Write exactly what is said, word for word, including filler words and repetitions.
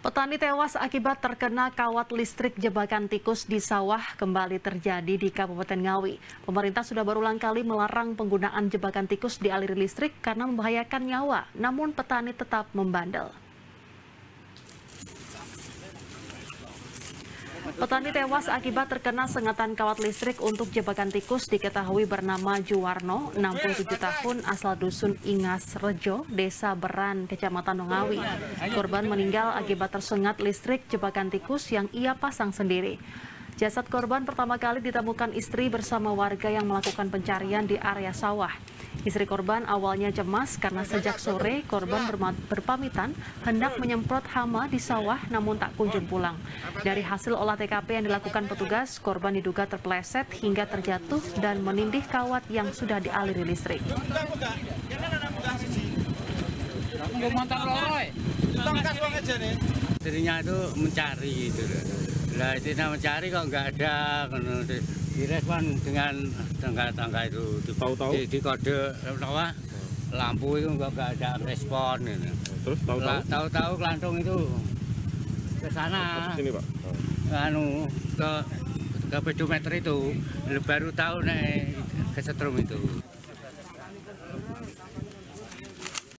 Petani tewas akibat terkena kawat listrik jebakan tikus di sawah kembali terjadi di Kabupaten Ngawi. Pemerintah sudah berulang kali melarang penggunaan jebakan tikus di aliran listrik karena membahayakan nyawa, namun petani tetap membandel. Petani tewas akibat terkena sengatan kawat listrik untuk jebakan tikus diketahui bernama Juwarno, enam puluh tujuh tahun, asal dusun Ingas Rejo, Desa Beran, Kecamatan Ngawi. Korban meninggal akibat tersengat listrik jebakan tikus yang ia pasang sendiri. Jasad korban pertama kali ditemukan istri bersama warga yang melakukan pencarian di area sawah. Istri korban awalnya cemas karena sejak sore korban berpamitan hendak menyemprot hama di sawah namun tak kunjung pulang. Dari hasil olah T K P yang dilakukan petugas, korban diduga terpeleset hingga terjatuh dan menindih kawat yang sudah dialiri listrik. Istrinya itu mencari gitu. Lah istrinya mencari kok nggak ada, direspon dengan tangga-tangga itu tahu-tahu di, di kode apa lampu itu nggak nggak ada respon gitu. Terus tahu-tahu tahu-tahu kelantung itu ke sana, sini Pak, anu ke ke pedometer itu baru tahu nih kesetrum itu.